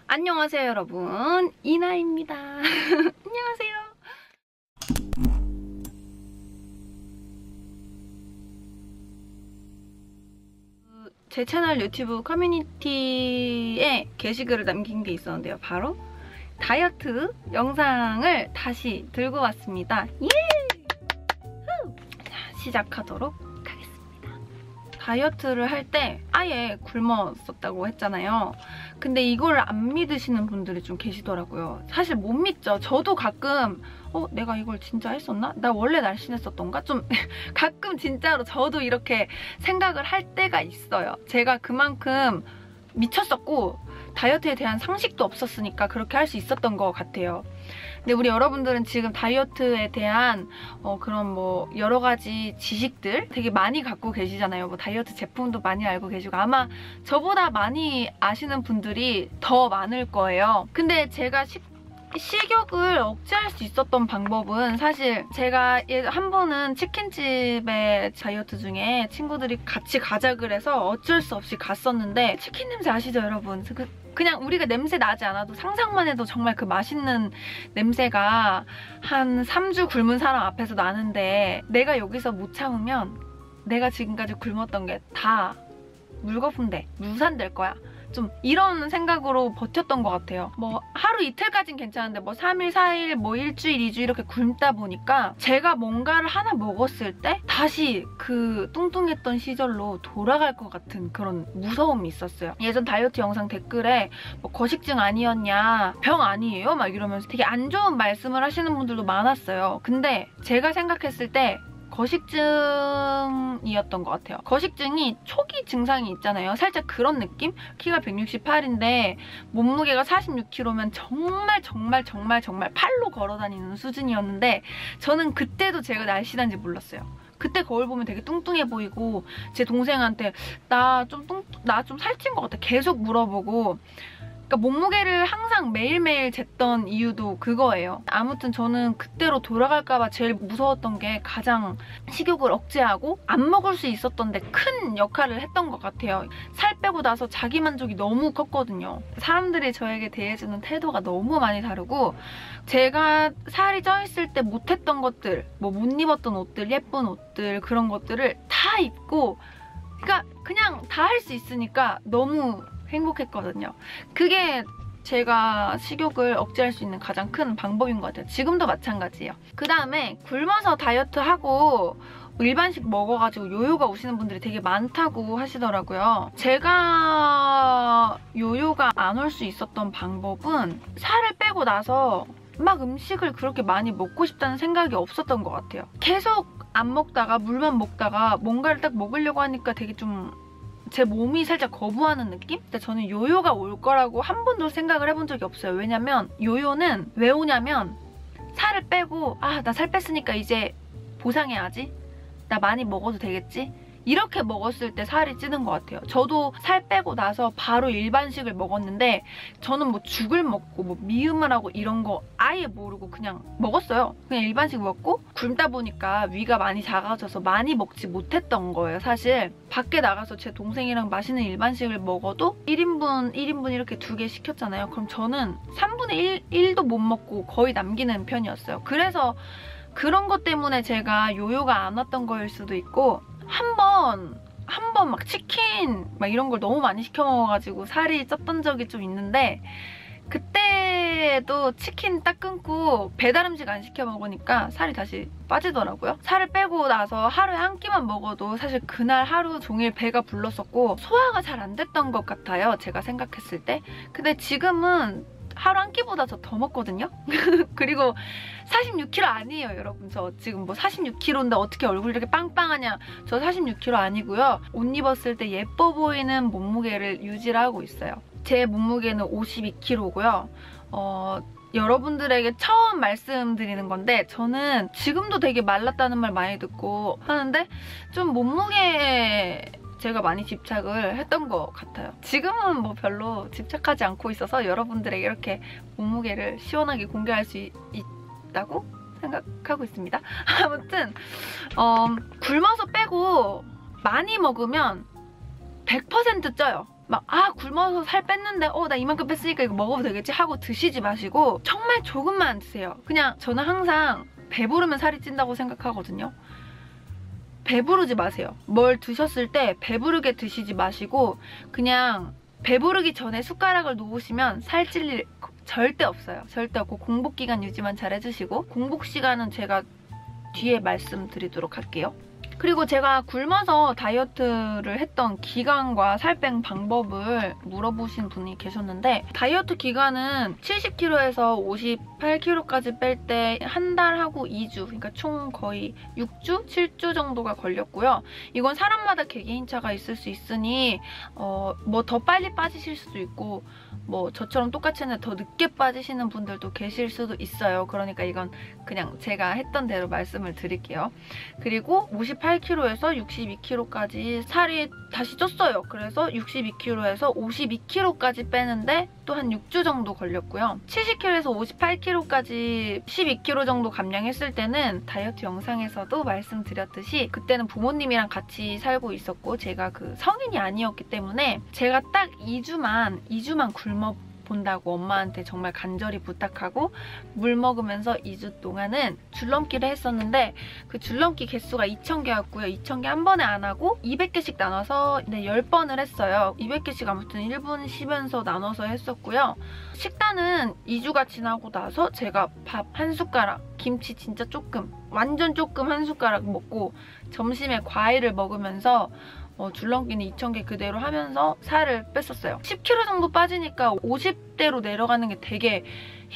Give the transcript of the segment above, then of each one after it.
안녕하세요 여러분, 이나입니다. 안녕하세요. 제 채널 유튜브 커뮤니티에 게시글을 남긴 게 있었는데요. 바로 다이어트 영상을 다시 들고 왔습니다. 예! 자, 시작하도록 하겠습니다. 다이어트를 할 때 아예 굶었었다고 했잖아요. 근데 이걸 안 믿으시는 분들이 좀 계시더라고요. 사실 못 믿죠. 저도 가끔 내가 이걸 진짜 했었나? 나 원래 날씬했었던가? 좀 가끔 진짜로 저도 이렇게 생각을 할 때가 있어요. 제가 그만큼 미쳤었고 다이어트에 대한 상식도 없었으니까 그렇게 할 수 있었던 것 같아요. 근데 우리 여러분들은 지금 다이어트에 대한 그런 뭐 여러 가지 지식들 되게 많이 갖고 계시잖아요. 뭐 다이어트 제품도 많이 알고 계시고 아마 저보다 많이 아시는 분들이 더 많을 거예요. 근데 제가 식욕을 억제할 수 있었던 방법은 사실 제가 한 번은 치킨집에 다이어트 중에 친구들이 같이 가자 그래서 어쩔 수 없이 갔었는데 치킨 냄새 아시죠 여러분? 그냥 우리가 냄새 나지 않아도 상상만 해도 정말 그 맛있는 냄새가 한 3주 굶은 사람 앞에서 나는데 내가 여기서 못 참으면 내가 지금까지 굶었던 게 다 물거품돼, 무산될 거야. 좀 이런 생각으로 버텼던 것 같아요. 뭐 하루 이틀까진 괜찮은데 뭐 3일, 4일, 뭐 일주일, 2주 이렇게 굶다 보니까 제가 뭔가를 하나 먹었을 때 다시 그 뚱뚱했던 시절로 돌아갈 것 같은 그런 무서움이 있었어요. 예전 다이어트 영상 댓글에 뭐 거식증 아니었냐, 병 아니에요? 막 이러면서 되게 안 좋은 말씀을 하시는 분들도 많았어요. 근데 제가 생각했을 때 거식증이었던 것 같아요. 거식증이 초기 증상이 있잖아요. 살짝 그런 느낌? 키가 168인데 몸무게가 46kg면 정말 팔로 걸어다니는 수준이었는데 저는 그때도 제가 날씬한지 몰랐어요. 그때 거울 보면 되게 뚱뚱해 보이고 제 동생한테 나 좀 살찐 것 같아 계속 물어보고, 그러니까 몸무게를 항상 매일매일 쟀던 이유도 그거예요. 아무튼 저는 그때로 돌아갈까봐 제일 무서웠던 게 가장 식욕을 억제하고 안 먹을 수 있었던 데 큰 역할을 했던 것 같아요. 살 빼고 나서 자기만족이 너무 컸거든요. 사람들이 저에게 대해주는 태도가 너무 많이 다르고 제가 살이 쪄있을 때 못했던 것들, 뭐 못 입었던 옷들, 예쁜 옷들 그런 것들을 다 입고 그러니까 그냥 다 할 수 있으니까 너무 행복했거든요. 그게 제가 식욕을 억제할 수 있는 가장 큰 방법인 것 같아요. 지금도 마찬가지예요. 그 다음에 굶어서 다이어트하고 일반식 먹어가지고 요요가 오시는 분들이 되게 많다고 하시더라고요. 제가 요요가 안 올 수 있었던 방법은 살을 빼고 나서 막 음식을 그렇게 많이 먹고 싶다는 생각이 없었던 것 같아요. 계속 안 먹다가 물만 먹다가 뭔가를 딱 먹으려고 하니까 되게 좀 제 몸이 살짝 거부하는 느낌? 근데 저는 요요가 올 거라고 한 번도 생각을 해본 적이 없어요. 왜냐면 요요는 왜 오냐면 살을 빼고 나 살 뺐으니까 이제 보상해야지. 나 많이 먹어도 되겠지? 이렇게 먹었을 때 살이 찌는 것 같아요. 저도 살 빼고 나서 바로 일반식을 먹었는데 저는 뭐 죽을 먹고 뭐 미음을 하고 이런 거 아예 모르고 그냥 먹었어요. 그냥 일반식 먹고 굶다 보니까 위가 많이 작아져서 많이 먹지 못했던 거예요. 사실 밖에 나가서 제 동생이랑 맛있는 일반식을 먹어도 1인분 이렇게 2개 시켰잖아요. 그럼 저는 3분의 1도 못 먹고 거의 남기는 편이었어요. 그래서 그런 것 때문에 제가 요요가 안 왔던 거일 수도 있고 한 번 막 치킨 막 이런 걸 너무 많이 시켜 먹어가지고 살이 쪘던 적이 좀 있는데 그때도 치킨 딱 끊고 배달 음식 안 시켜 먹으니까 살이 다시 빠지더라고요. 살을 빼고 나서 하루에 한 끼만 먹어도 사실 그날 하루 종일 배가 불렀었고 소화가 잘 안 됐던 것 같아요. 제가 생각했을 때. 근데 지금은 하루 한 끼보다 저 더 먹거든요? 그리고 46kg 아니에요, 여러분. 저 지금 뭐 46kg인데 어떻게 얼굴이 이렇게 빵빵하냐. 저 46kg 아니고요. 옷 입었을 때 예뻐 보이는 몸무게를 유지를 하고 있어요. 제 몸무게는 52kg고요. 여러분들에게 처음 말씀드리는 건데 저는 지금도 되게 말랐다는 말 많이 듣고 하는데 좀 몸무게에 제가 많이 집착을 했던 것 같아요. 지금은 뭐 별로 집착하지 않고 있어서 여러분들에게 이렇게 몸무게를 시원하게 공개할 수 있다고 생각하고 있습니다. 아무튼 굶어서 빼고 많이 먹으면 100% 쪄요. 막 굶어서 살 뺐는데 나 이만큼 뺐으니까 이거 먹어도 되겠지 하고 드시지 마시고 정말 조금만 드세요. 그냥 저는 항상 배부르면 살이 찐다고 생각하거든요. 배부르지 마세요. 뭘 드셨을 때 배부르게 드시지 마시고 그냥 배부르기 전에 숟가락을 놓으시면 살찔 일 절대 없어요. 절대 없고 공복 기간 유지만 잘 해주시고 공복 시간은 제가 뒤에 말씀드리도록 할게요. 그리고 제가 굶어서 다이어트를 했던 기간과 살 뺀 방법을 물어보신 분이 계셨는데 다이어트 기간은 70kg에서 58kg까지 뺄 때 한 달하고 2주, 그러니까 총 거의 6주? 7주 정도가 걸렸고요. 이건 사람마다 개개인차가 있을 수 있으니 뭐 더 빨리 빠지실 수도 있고 뭐 저처럼 똑같이 했는데 더 늦게 빠지시는 분들도 계실 수도 있어요. 그러니까 이건 그냥 제가 했던 대로 말씀을 드릴게요. 그리고 58kg에서 62kg까지 살이 다시 쪘어요. 그래서 62kg에서 52kg까지 빼는데 또 한 6주 정도 걸렸고요. 70kg에서 58kg까지 12kg 정도 감량했을 때는 다이어트 영상에서도 말씀드렸듯이 그때는 부모님이랑 같이 살고 있었고 제가 그 성인이 아니었기 때문에 제가 딱 2주만 굶어 본다고 엄마한테 정말 간절히 부탁하고 물 먹으면서 2주 동안은 줄넘기를 했었는데 그 줄넘기 개수가 2000개였고요. 2000개 한 번에 안 하고 200개씩 나눠서 10번을 했어요. 200개씩 아무튼 1분 쉬면서 나눠서 했었고요. 식단은 2주가 지나고 나서 제가 밥 한 숟가락, 김치 진짜 조금, 완전 조금 한 숟가락 먹고 점심에 과일을 먹으면서 줄넘기는 2000개 그대로 하면서 살을 뺐었어요. 10kg 정도 빠지니까 50대로 내려가는 게 되게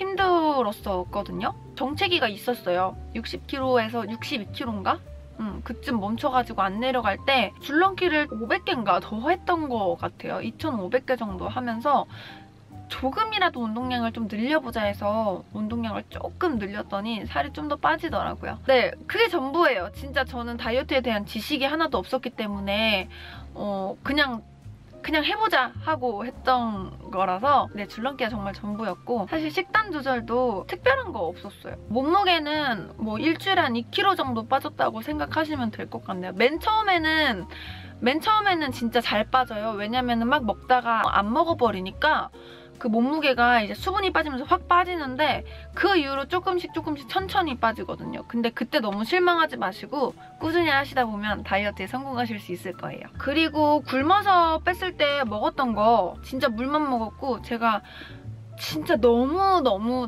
힘들었었거든요. 정체기가 있었어요. 60kg에서 62kg인가? 그쯤 멈춰가지고 안 내려갈 때 줄넘기를 500개인가 더 했던 것 같아요. 2500개 정도 하면서 조금이라도 운동량을 좀 늘려보자 해서 운동량을 조금 늘렸더니 살이 좀 더 빠지더라고요. 네, 그게 전부예요. 진짜 저는 다이어트에 대한 지식이 하나도 없었기 때문에 그냥 해보자 하고 했던 거라서 네, 줄넘기가 정말 전부였고 사실 식단 조절도 특별한 거 없었어요. 몸무게는 뭐 일주일에 한 2kg 정도 빠졌다고 생각하시면 될 것 같네요. 맨 처음에는 진짜 잘 빠져요. 왜냐면은 막 먹다가 안 먹어버리니까 그 몸무게가 이제 수분이 빠지면서 확 빠지는데 그 이후로 조금씩 천천히 빠지거든요. 근데 그때 너무 실망하지 마시고 꾸준히 하시다 보면 다이어트에 성공하실 수 있을 거예요. 그리고 굶어서 뺐을 때 먹었던 거 진짜 물만 먹었고 제가 진짜 너무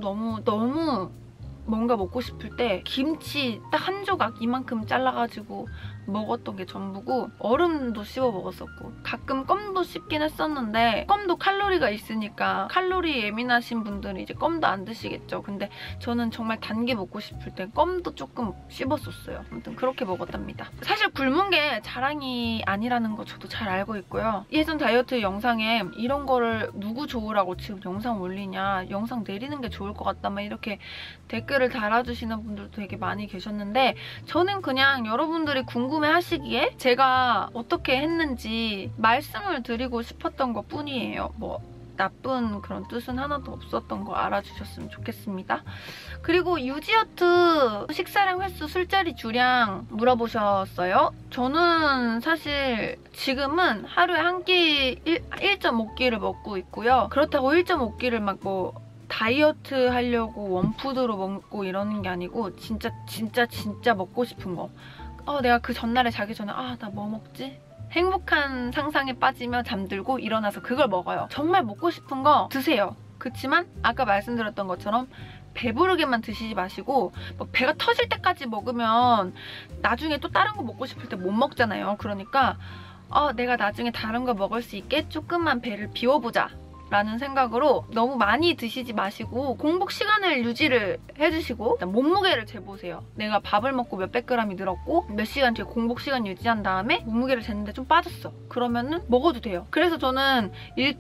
뭔가 먹고 싶을 때 김치 딱 한 조각 이만큼 잘라가지고 먹었던 게 전부고 얼음도 씹어 먹었었고 가끔 껌도 씹긴 했었는데 껌도 칼로리가 있으니까 칼로리 예민하신 분들은 이제 껌도 안 드시겠죠. 근데 저는 정말 단 게 먹고 싶을 때 껌도 조금 씹었었어요. 아무튼 그렇게 먹었답니다. 사실 굶은 게 자랑이 아니라는 거 저도 잘 알고 있고요. 예전 다이어트 영상에 이런 거를 누구 좋으라고 지금 영상 올리냐, 영상 내리는 게 좋을 것 같다 막 이렇게 댓글을 달아주시는 분들도 되게 많이 계셨는데 저는 그냥 여러분들이 궁금해하시기에 제가 어떻게 했는지 말씀을 드리고 싶었던 것 뿐이에요. 뭐 나쁜 그런 뜻은 하나도 없었던 거 알아주셨으면 좋겠습니다. 그리고 유지어트 식사량 횟수 술자리 주량 물어보셨어요. 저는 사실 지금은 하루에 한 끼 1.5끼를 먹고 있고요. 그렇다고 1.5끼를 막 뭐 다이어트 하려고 원푸드로 먹고 이러는 게 아니고 진짜 먹고 싶은 거. 내가 그 전날에 자기 전에 나 뭐 먹지? 행복한 상상에 빠지며 잠들고 일어나서 그걸 먹어요. 정말 먹고 싶은 거 드세요. 그렇지만 아까 말씀드렸던 것처럼 배부르게만 드시지 마시고 막 배가 터질 때까지 먹으면 나중에 또 다른 거 먹고 싶을 때 못 먹잖아요. 그러니까 내가 나중에 다른 거 먹을 수 있게 조금만 배를 비워보자 라는 생각으로 너무 많이 드시지 마시고 공복 시간을 유지를 해주시고 일단 몸무게를 재보세요. 내가 밥을 먹고 몇백 그램이 늘었고 몇 시간 뒤에 공복 시간 유지한 다음에 몸무게를 쟀는데 좀 빠졌어. 그러면은 먹어도 돼요. 그래서 저는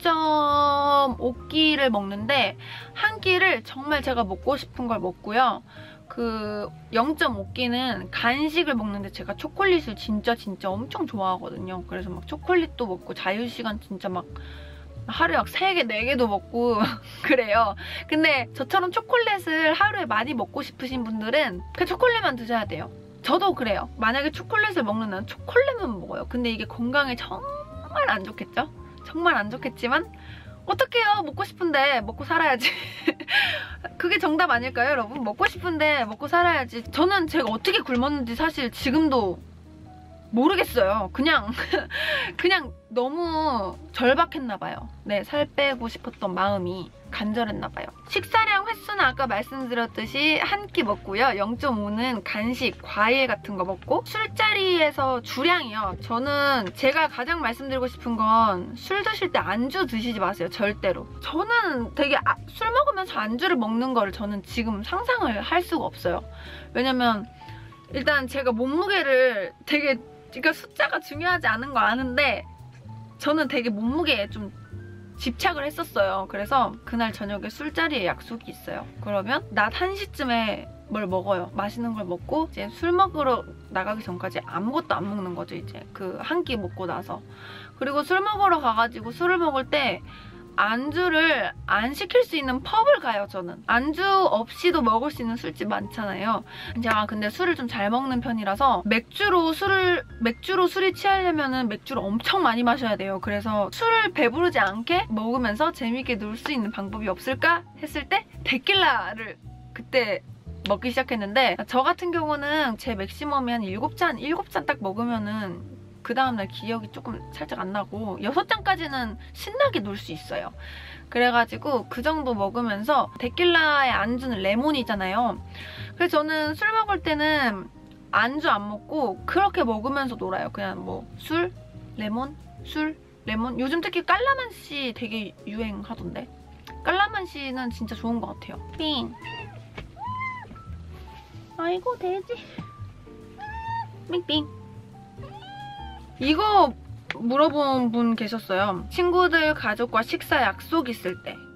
1.5끼를 먹는데 한 끼를 정말 제가 먹고 싶은 걸 먹고요. 그 0.5끼는 간식을 먹는데 제가 초콜릿을 진짜 엄청 좋아하거든요. 그래서 막 초콜릿도 먹고 자유시간 진짜 막 하루에 막 3개, 4개도 먹고 그래요. 근데 저처럼 초콜릿을 하루에 많이 먹고 싶으신 분들은 그 초콜릿만 드셔야 돼요. 저도 그래요. 만약에 초콜릿을 먹는 난 초콜릿만 먹어요. 근데 이게 건강에 정말 안 좋겠죠? 정말 안 좋겠지만 어떡해요. 먹고 싶은데 먹고 살아야지. 그게 정답 아닐까요, 여러분? 먹고 싶은데 먹고 살아야지. 저는 제가 어떻게 굶었는지 사실 지금도 모르겠어요. 그냥 너무 절박했나봐요. 네, 살 빼고 싶었던 마음이 간절했나봐요. 식사량 횟수는 아까 말씀드렸듯이 한 끼 먹고요. 0.5는 간식, 과일 같은 거 먹고 술자리에서 주량이요. 저는 제가 가장 말씀드리고 싶은 건 술 드실 때 안주 드시지 마세요. 절대로. 저는 되게 술 먹으면서 안주를 먹는 거를 저는 지금 상상을 할 수가 없어요. 왜냐면 일단 제가 몸무게를 되게, 그러니까 숫자가 중요하지 않은 거 아는데 저는 되게 몸무게에 좀 집착을 했었어요. 그래서 그날 저녁에 술자리에 약속이 있어요. 그러면 낮 1시쯤에 뭘 먹어요. 맛있는 걸 먹고 이제 술 먹으러 나가기 전까지 아무것도 안 먹는 거죠. 이제 그 한 끼 먹고 나서. 그리고 술 먹으러 가가지고 술을 먹을 때 안주를 안 시킬 수 있는 펍을 가요, 저는. 안주 없이도 먹을 수 있는 술집 많잖아요. 제가 근데 술을 좀 잘 먹는 편이라서 맥주로 술이 취하려면은 맥주를 엄청 많이 마셔야 돼요. 그래서 술을 배부르지 않게 먹으면서 재밌게 놀 수 있는 방법이 없을까 했을 때 데킬라를 그때 먹기 시작했는데, 저 같은 경우는 제 맥시멈이 한 7잔 딱 먹으면은 그 다음날 기억이 조금 살짝 안 나고 6잔까지는 신나게 놀 수 있어요. 그래가지고 그 정도 먹으면서, 데킬라의 안주는 레몬이잖아요. 그래서 저는 술 먹을 때는 안주 안 먹고 그렇게 먹으면서 놀아요. 그냥 뭐 술, 레몬, 술, 레몬. 요즘 특히 깔라만시 되게 유행하던데. 깔라만시는 진짜 좋은 것 같아요. 삥. 아이고 돼지. 삥삥. 이거 물어본 분 계셨어요. 친구들, 가족과 식사 약속 있을 때